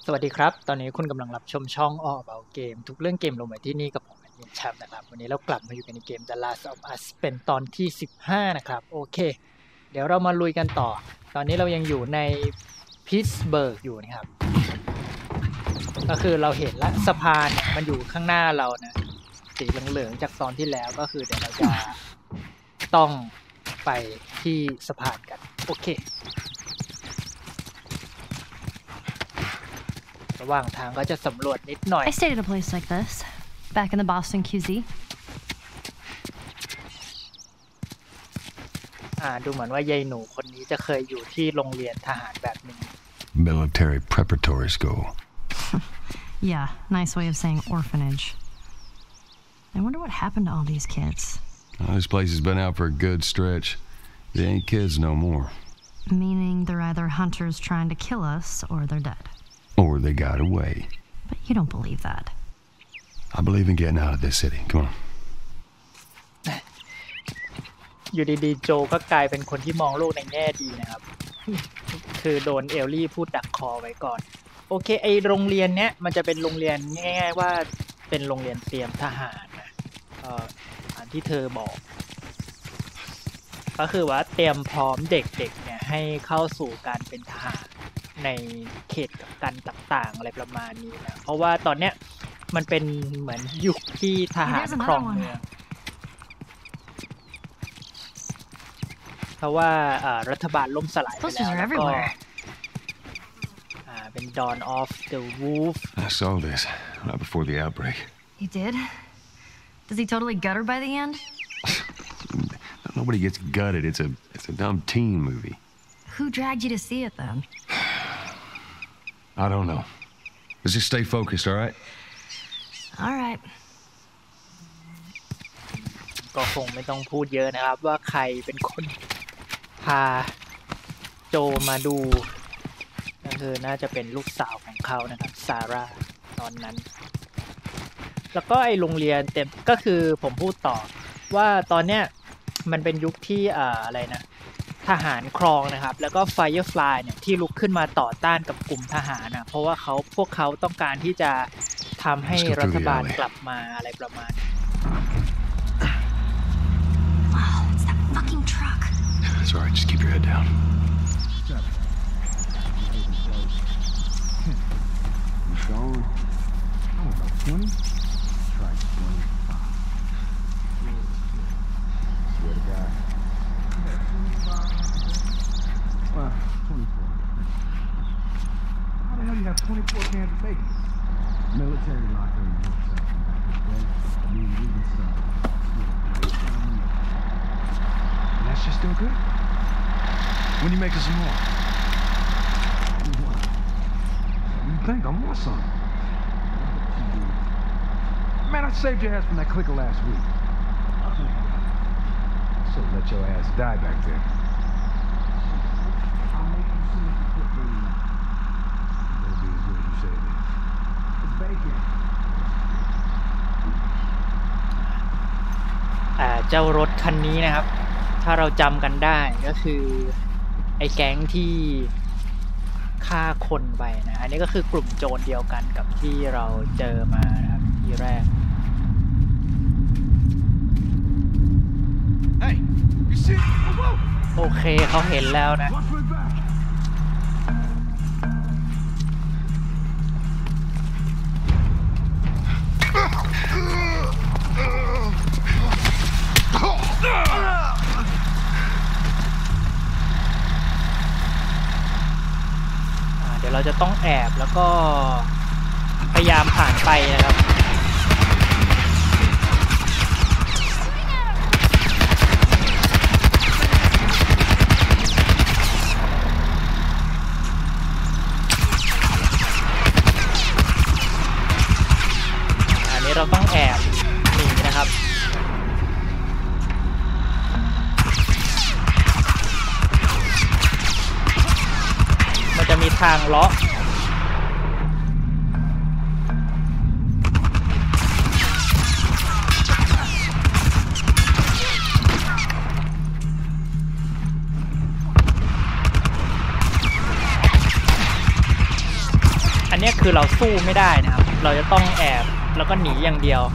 สวัสดีครับตอนนี้คุณกำลังรับชมช่อง All About Game ทุกเรื่องเกมลงไปที่นี่กับผมแอดมินแชมป์นะครับวันนี้เรากลับมาอยู่กันในเกม The Last of Us เป็นตอนที่15นะครับโอเคเดี๋ยวเรามาลุยกันต่อตอนนี้เรายังอยู่ในพิตสเบิร์กอยู่นะครับก็คือเราเห็นละสะพานเนี่ยมันอยู่ข้างหน้าเรานะสีเหลืองๆจากตอนที่แล้วก็คือเดี๋ยวเราจะต้องไปที่สะพานกันโอเคระหว่างทางก็จะสำรวจนิดหน่อย I stayed at a place like this back in the Boston QZ ดูเหมือนว่ายายหนูคนนี้จะเคยอยู่ที่โรงเรียนทหารแบบนี้ Military preparatory school. Yeah, nice way of saying orphanage. I wonder what happened to all these kids. Well, this place has been out for a good stretch. They ain't kids no more. Meaning they're either hunters trying to kill us or they're dead. Or they got away. But you don't believe that. I believe in getting out of this city. Come on. อยู่ดีๆโจก็กลายเป็นคนที่มองโลกในแง่ดีนะครับ คือโดนเอลลี่พูดดักคอไว้ก่อนโอเคไอโรงเรียนเนี้ยมันจะเป็นโรงเรียนง่ายๆว่าเป็นโรงเรียนเตรียมทหารนะอันที่เธอบอกก็คือว่าเตรียมพร้อมเด็กๆเนี่ยให้เข้าสู่การเป็นทหารในเขตกักกันต่างๆอะไรประมาณนี้นะเพราะว่าตอนเนี้ยมันเป็นเหมือนยุคที่ทหารครองเมืองเพราะว่ารัฐบาลล่มสลายไปแล้วก็เป็น Dawn of the Wolf I saw this right before the outbreak. You did? Does he totally gut her by the end? Nobody gets gutted. It's a dumb teen movie. Who dragged you to see it then? I don't know. Let's just stay focused, all right? All right. ก็คงไม่ต้องพูดเยอะนะครับว่าใครเป็นคนพาโจมาดูก็คือน่าจะเป็นลูกสาวของเขานะครับซาร่าตอนนั้นแล้วก็ไอโรงเรียนเต็มก็คือผมพูดต่อว่าตอนเนี้ยมันเป็นยุคที่อะไรนะทหารครองนะครับแล้วก็ Firefly เนี่ยที่ลุกขึ้นมาต่อต้านกับกลุ่มทหารนะเพราะว่าพวกเขาต้องการที่จะทำให้รัฐบาลกลับมาอะไรประมาณนี้ Wow, it's that fucking truck. That's all right. Just keep your head down. Keep going. Oh, about 20? Try 25. Swear to God. Well, 24. How the hell you have 24 cans of bacon? Military locker in the hotel. I mean, we can start. And that shit still good? When you making some more? What? You think I want some? Man, I saved your ass from that clicker last week. So let your ass die back there. I'll make you see if you put me in. It'll be as good as you said it is. It's bacon. เจ้ารถคันนี้นะครับถ้าเราจำกันได้ก็คือไอ้แก๊งที่ฆ่าคนไปนะอันนี้ก็คือกลุ่มโจรเดียวกันกับที่เราเจอมานะครับทีแรก Hey, you see? Whoa! โอเคเขาเห็นแล้วนะ Watch my back. เดี๋ยวเราจะต้องแอบแล้วก็พยายามผ่านไปนะครับอันนี้เราต้องแอบหนีนะครับมันจะมีทางเลาะอันนี้คือเราสู้ไม่ได้นะครับเราจะต้องแอบแล้วก็หนีอย่างเดียว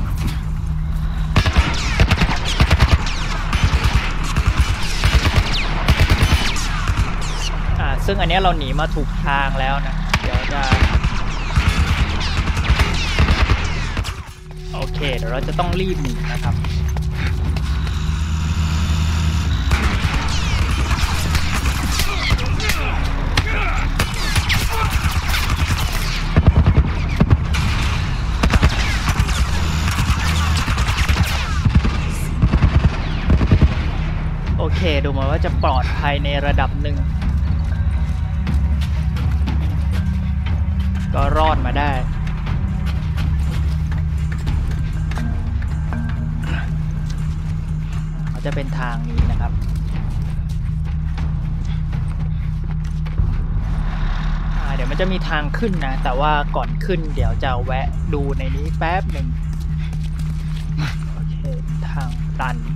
ซึ่งอันนี้เราหนีมาถูกทางแล้วนะเดี๋ยวจะโอเคเดี๋ยวเราจะต้องรีบหนีนะครับโอเคดูมาว่าจะปลอดภัยในระดับหนึ่งก็รอดมาได้มันจะเป็นทางนี้นะครับเดี๋ยวมันจะมีทางขึ้นนะแต่ว่าก่อนขึ้นเดี๋ยวจะแวะดูในนี้แป๊บหนึ่งโอเคทางตัน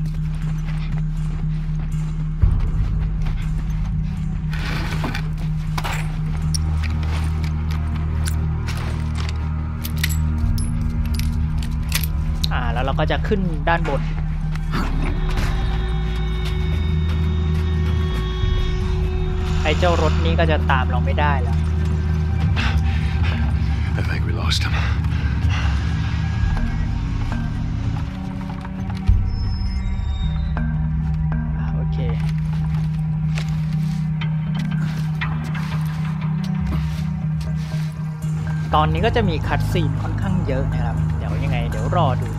แล้วเราก็จะขึ้นด้านบนไอ้เจ้ารถนี้ก็จะตามเราไม่ได้แล้ว I think we lost him. โอเคตอนนี้ก็จะมีคัตซีนค่อนข้างเยอะนะครับเดี๋ยวยังไงเดี๋ยวรอดู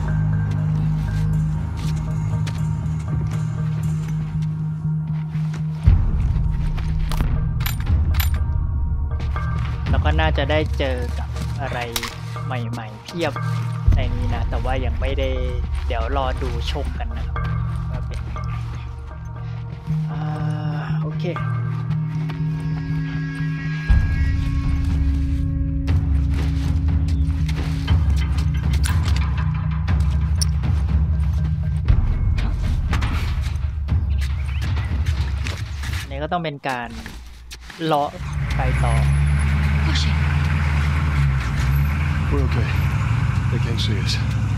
แล้วก็น่าจะได้เจอกับอะไรใหม่ๆเพียบในนี้นะแต่ว่ายังไม่ได้เดี๋ยวรอดูชมกันนะครับว่าเป็นโอเคก็ต้องเป็นการเลาะไปต่อ We're okay. They can't see us.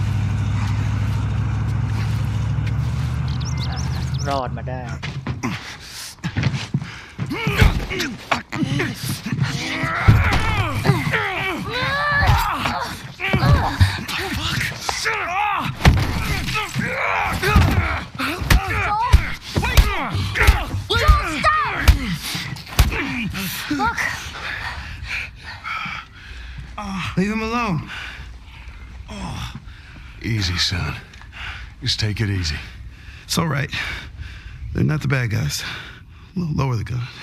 รอดมาได้ Look! Leave him alone. Easy, son. Just take it easy. It's all right. They're not the bad guys. Lower the gun.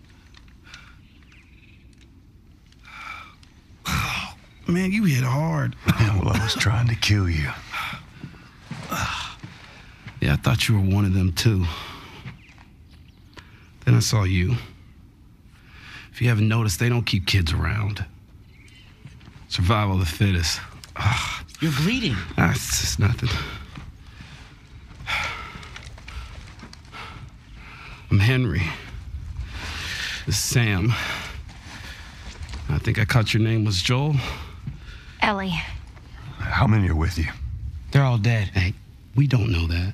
Oh, man, you hit hard. Yeah, well, I was trying to kill you. Yeah, I thought you were one of them, too. Then I saw you. If you haven't noticed, they don't keep kids around. Survival of the fittest. You're bleeding. It's just nothing. I'm Henry. This is Sam. I think I caught your name was Joel. Ellie. How many are with you? They're all dead. Hey, we don't know that.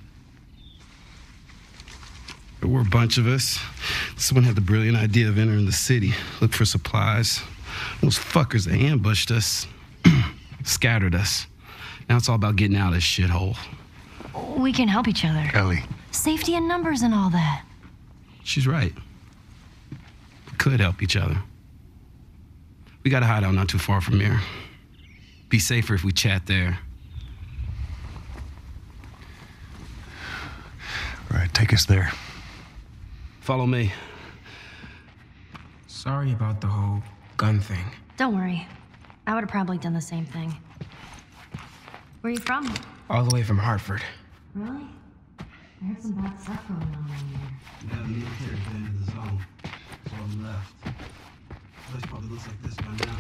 There were a bunch of us. Someone had the brilliant idea of entering the city, look for supplies. Those fuckers, they ambushed us, scattered us. Now it's all about getting out of this shithole. We can help each other. Ellie. Safety in numbers and all that. She's right. We could help each other. We got a hideout not too far from here. Be safer if we chat there. All right, take us there. Follow me. Sorry about the whole gun thing. Don't worry. I would have probably done the same thing. Where are you from? All the way from Hartford. Really? I heard some bad stuff going on around here. We got a military band in the zone. That's all left. Place probably looks like this by now.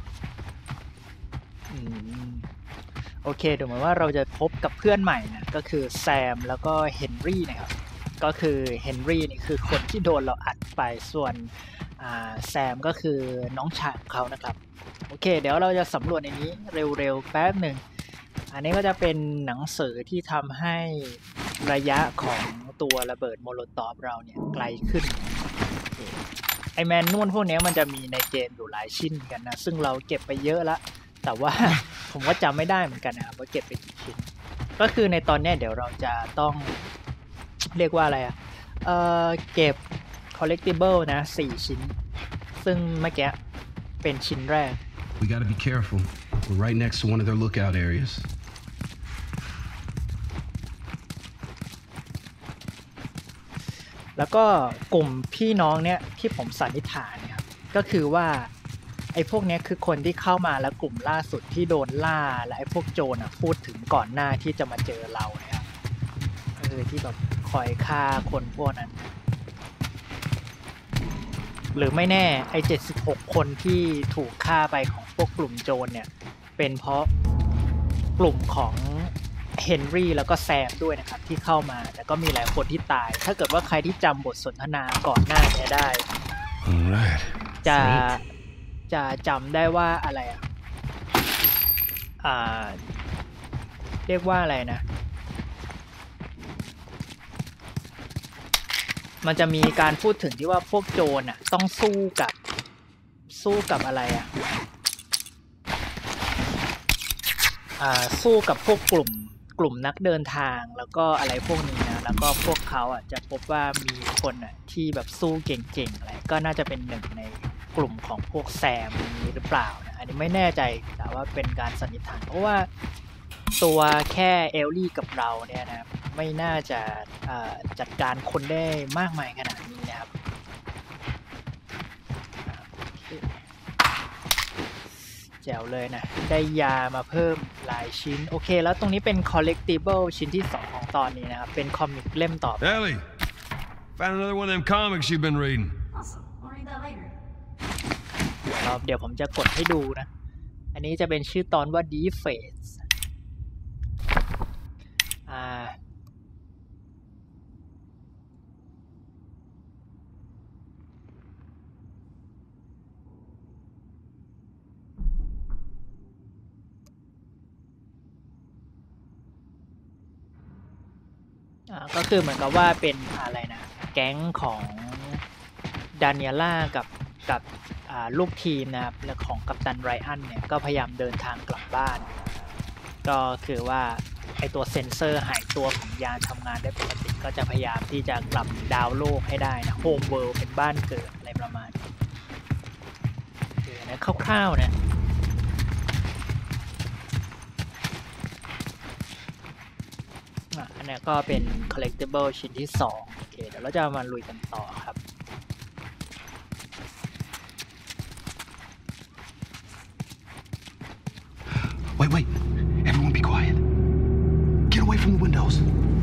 โอเคดูเหมือนว่าเราจะพบกับเพื่อนใหม่นะก็คือแซมแล้วก็เฮนรี่นะครับก็คือเฮนรี่นี่คือคนที่โดนเราอัดไปส่วนแซมก็คือน้องชายของเขานะครับโอเคเดี๋ยวเราจะสำรวจในนี้เร็วๆแป๊บหนึ่งอันนี้ก็จะเป็นหนังสือที่ทำให้ระยะของตัวระเบิดโมโลตอฟเราเนี่ยไกลขึ้นไอแมนนวลพวกนี้มันจะมีในเกมอยู่หลายชิ้นกันนะซึ่งเราเก็บไปเยอะละแต่ว่า ผมก็จำไม่ได้เหมือนกันนะครับว่าเก็บไปกี่ชิ้นก็คือในตอนนี้เดี๋ยวเราจะต้องเรียกว่าอะไรเก็บ collectible นะ4ชิ้นซึ่งเมื่อกี้เป็นชิ้นแรก We gotta be careful. We're right next to one of their lookout areas. แล้วก็กลุ่มพี่น้องเนี่ยที่ผมสันนิษฐานเนี่ยก็คือว่าไอ้พวกนี้คือคนที่เข้ามาแล้วกลุ่มล่าสุดที่โดนล่าและไอ้พวกโจรพูดถึงก่อนหน้าที่จะมาเจอเราเนี่ยที่แบบคอยฆ่าคนพวกนั้นหรือไม่แน่ไอ้76คนที่ถูกฆ่าไปของพวกกลุ่มโจรเนี่ยเป็นเพราะกลุ่มของเฮนรี่แล้วก็แซมด้วยนะครับที่เข้ามาแต่ก็มีหลายคนที่ตายถ้าเกิดว่าใครที่จำบทสนทนาก่อนหน้านี้ได้ Alright. จะจำได้ว่าอะไรเรียกว่าอะไรนะมันจะมีการพูดถึงที่ว่าพวกโจรต้องสู้กับอะไรสู้กับพวกกลุ่มนักเดินทางแล้วก็อะไรพวกนี้นะแล้วก็พวกเขาจะพบว่ามีคนที่แบบสู้เก่งๆอะไรก็น่าจะเป็นหนึ่งในกลุ่มของพวกแซมนี้หรือเปล่านะอันนี้ไม่แน่ใจแต่ว่าเป็นการสันนิษฐานเพราะว่าตัวแค่เอลลี่กับเราเนี่ยนะไม่น่าจะจัดการคนได้มากมายขนาดนี้นะครับแจ๋วเลยนะได้ยามาเพิ่มหลายชิ้นโอเคแล้วตรงนี้เป็น collectible ชิ้นที่2ของตอนนี้นะครับเป็นคอมิกเล่มต่อไป Ellie, found another one of them comics you've been reading. Awesome. I'll read that later. เดี๋ยวผมจะกดให้ดูนะอันนี้จะเป็นชื่อตอนว่า Defense ก็คือเหมือนกับว่าเป็นอะไรนะแก๊งของดานิเอล่ากับลูกทีมนะครับและของกัปตันไรอันเนี่ยก็พยายามเดินทางกลับบ้านก็คือว่าไอตัวเซ็นเซอร์หายตัวของยานทำงานได้ปกติก็จะพยายามที่จะกลับดาวโลกให้ได้นะโฮมเวิลด์เป็นบ้านเกิดอะไรประมาณนี้นะคร่าวๆนะอันนี้ก็เป็น collectible ชิ้นที่2โอเคเดี๋ยวเราจะมาลุยกันต่อครับ Wait. Everyone be quiet. Get away from the windows.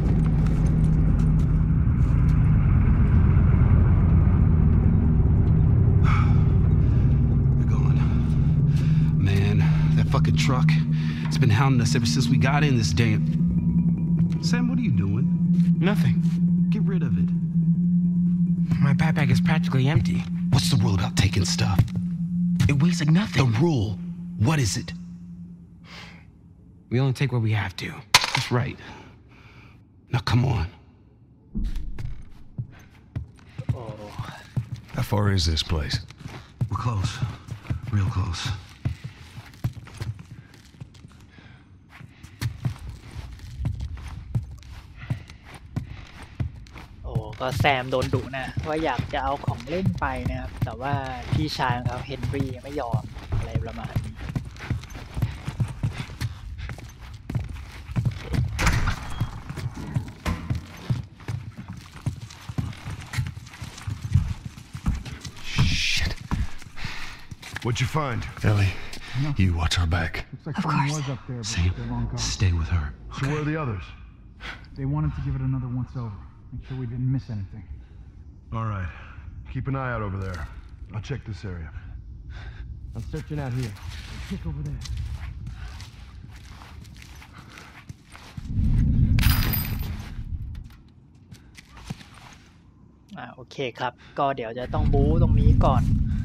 They're gone. Man, that fucking truck. It's been hounding us ever since we got in this damn... Sam, what are you doing? Nothing. Get rid of it. My backpack is practically empty. What's the rule about taking stuff? It weighs like nothing. The rule. What is it? We only take what we have to. That's right. Now come on. How far is this place? We're close. Real close. ก็แซมโดนดุนะว่าอยากจะเอาของเล่นไปนะครับแต่ว่าพี่ชายของเขาเฮนรี่ไม่ยอมอะไรประมาณนี้ Shit. What'd you find? Ellie, you watch our back. Looks like Of someone course. was up there, but Sam, they're long gone. stay with her. So where are the others? They wanted to give it another once over. Make sure we didn't miss anything. All right. Keep an eye out over there. I'll check this area. I'm searching out here. Check over there. โอเคครับ ก็เดี๋ยวจะต้องบู๊ตรงนี้ก่อน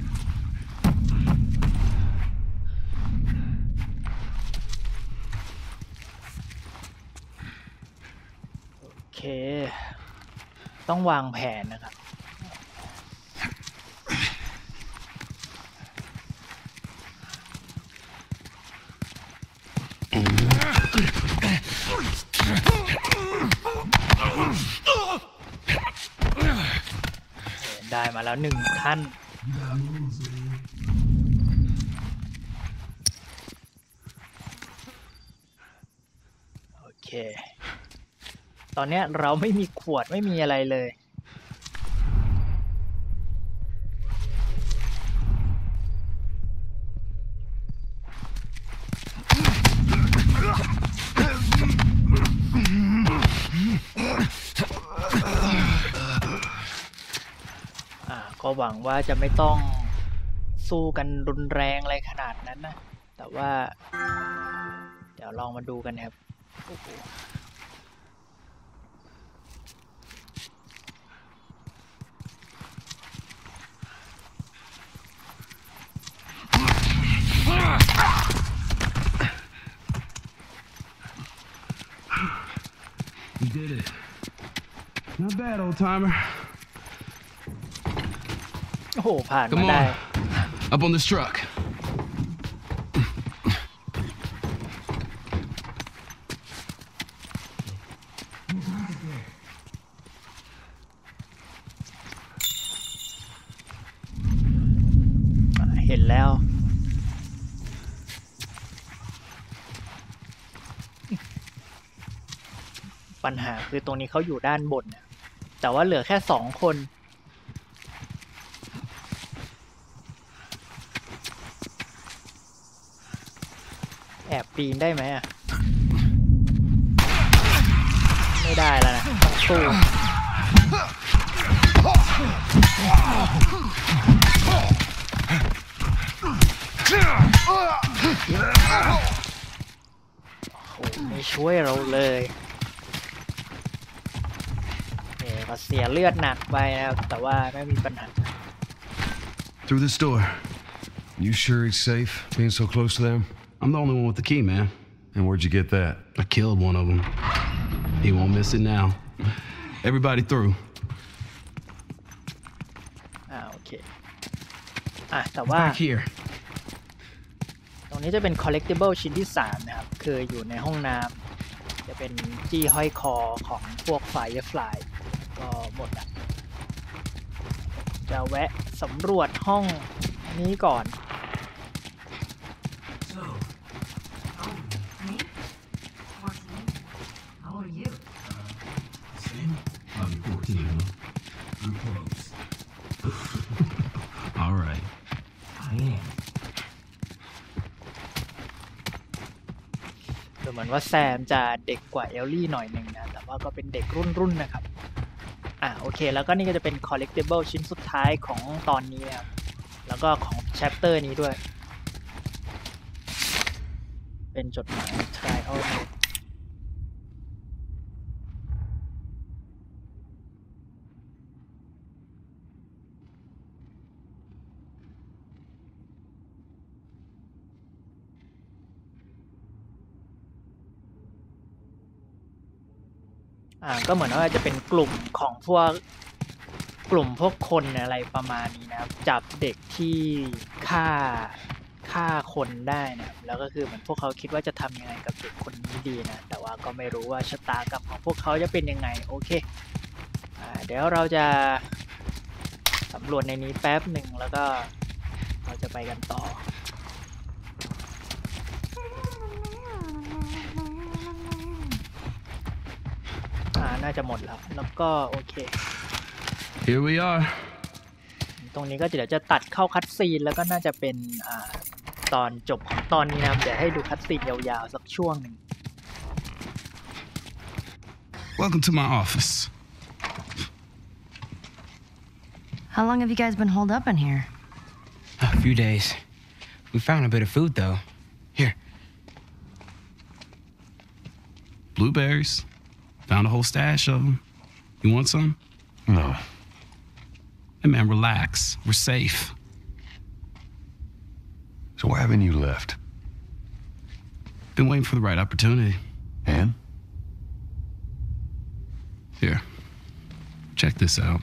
โอเคต้องวางแผนนะครับได้มาแล้ว1ท่านโอเคตอนนี้เราไม่มีขวดไม่มีอะไรเลยก็หวังว่าจะไม่ต้องสู้กันรุนแรงอะไรขนาดนั้นนะแต่ว่าเดี๋ยวลองมาดูกันครับโอ้โห You did it. Not bad, old timer. โอ้โหผ่าน Come มาได้ on. Up on this truck. เห็นแล้วปัญหาคือตรงนี้เขาอยู่ด้านบนเนี่ยแต่ว่าเหลือแค่2 คนแอบปีนได้ไหมอ่ะไม่ได้แล้วนะต้องสู้โอ้ไม่ช่วยเราเลยก็เสียเลือดหนักไปนะครับแต่ว่าไม่มีปัญหา Through this door. You sure it's safe being so close to them? I'm the only one with the key, man. And where'd you get that? I killed one of them. He won't miss it now. Everybody through. โอเคแต่ว่า Back here. ตรงนี้จะเป็น collectible ชิ้นที่3นะครับคืออยู่ในห้องน้ำจะเป็นจี้ห้อยคอของพวก Firefly ก็หมดละจะแวะสำรวจห้องนี้ก่อน All right. ดูเหมือนว่าแซมจะเด็กกว่าเอลลี่หน่อยหนึ่งนะแต่ว่าก็เป็นเด็กรุ่นนะครับโอเคแล้วก็นี่ก็จะเป็น collectible ชิ้นสุดท้ายของตอนนี้นะครับแล้วก็ของ chapter นี้ด้วยเป็นจดหมาย trial note ก็เหมือนว่าจะเป็นกลุ่มของพวกคนอะไรประมาณนี้นะครับจับเด็กที่ฆ่าคนได้นะแล้วก็คือเหมือนพวกเขาคิดว่าจะทำยังไงกับเด็กคนนี้ดีนะแต่ว่าก็ไม่รู้ว่าชะตากรรมของพวกเขาจะเป็นยังไงโอเคเดี๋ยวเราจะสำรวจในนี้แป๊บหนึ่งแล้วก็เราจะไปกันต่อน่าจะหมดแล้วก็โอเค Here we are. ตรงนี้ก็เดี๋ยวจะตัดเข้าคัตซีนแล้วก็น่าจะเป็นตอนจบของตอนนี้นะครับเดี๋ยวให้ดูคัตซีนยาวๆสักช่วงหนึ่ง Welcome to my office. How long have you guys been holed up in here? A few days. We found a bit of food, though. Here. Blueberries. Found a whole stash of them. You want some? No. Hey, man, relax. We're safe. So why haven't you left? Been waiting for the right opportunity. And? Here. Check this out.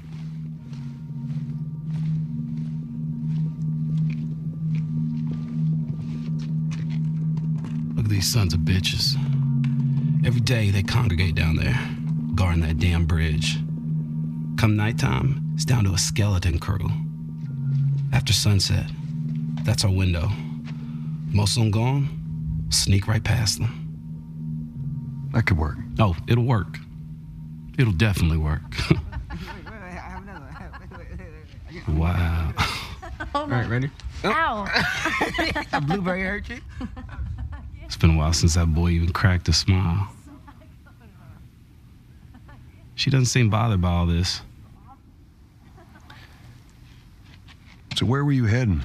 Look at these sons of bitches. Every day they congregate down there, guarding that damn bridge. Come nighttime, it's down to a skeleton crew. After sunset, that's our window. Most of them gone, sneak right past them. That could work. Oh, it'll work. It'll definitely work. Wow. All right, ready? Ow! A blueberry hurt you? It's been a while since that boy even cracked a smile. She doesn't seem bothered by all this. So where were you heading?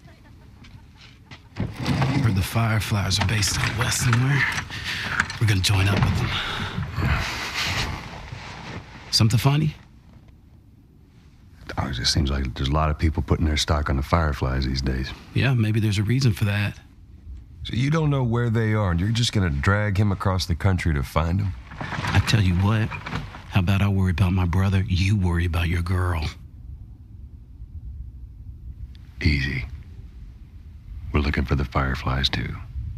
Heard the Fireflies are based out west somewhere. We're gonna join up with them. Something funny? Oh, it just seems like there's a lot of people putting their stock on the Fireflies these days. Yeah, maybe there's a reason for that. So you don't know where they are, and you're just gonna drag him across the country to find them? I tell you what, how about I worry about my brother, you worry about your girl. Easy. We're looking for the Fireflies, too.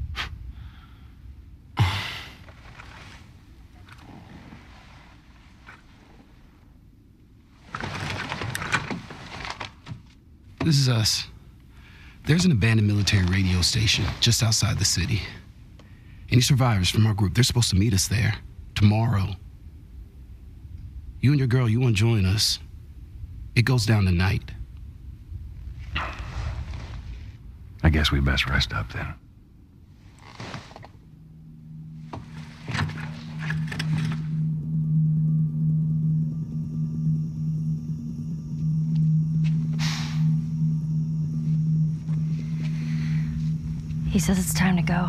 This is us. There's an abandoned military radio station just outside the city. Any survivors from our group, they're supposed to meet us there tomorrow. You and your girl, you want to join us? It goes down tonight. I guess we best rest up then. He says it's time to go.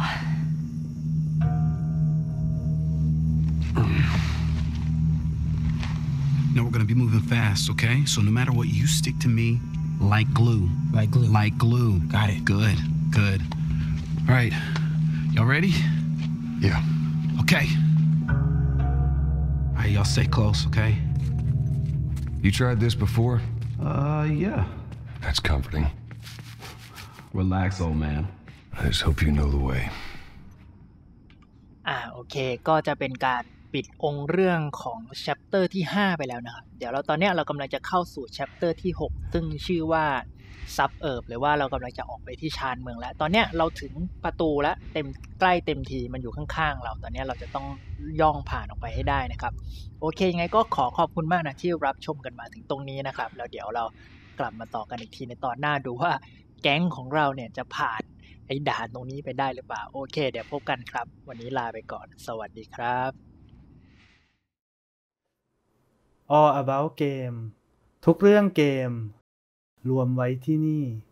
No, we're gonna be moving fast, okay? So no matter what, you stick to me like glue. Like glue. Like glue. Got it. Good, good. All right, y'all ready? Yeah. Okay. All right, y'all stay close, okay? You tried this before? Yeah. That's comforting. Relax, old man. I just hope you know the way. โอเคก็จะเป็นการปิดองค์เรื่องของ chapter ที่ 5 ไปแล้วนะครับเดี๋ยวตอนนี้เรากำลังจะเข้าสู่ chapter ที่ 6 ซึ่งชื่อว่า suburb หรือว่าเรากำลังจะออกไปที่ชานเมืองแล้วตอนนี้เราถึงประตูแล้วใกล้เต็มทีมันอยู่ข้างๆเราตอนนี้เราจะต้องย่องผ่านออกไปให้ได้นะครับโอเคยังไงก็ขอบคุณมากนะที่รับชมกันมาถึงตรงนี้นะครับแล้วเดี๋ยวเรากลับมาต่อกันอีกทีในตอนหน้าดูว่าแก๊งของเราเนี่ยจะผ่านไอ้ด่านตรงนี้ไปได้หรือเปล่าโอเคเดี๋ยวพบกันครับวันนี้ลาไปก่อนสวัสดีครับ All About Game ทุกเรื่องเกมรวมไว้ที่นี่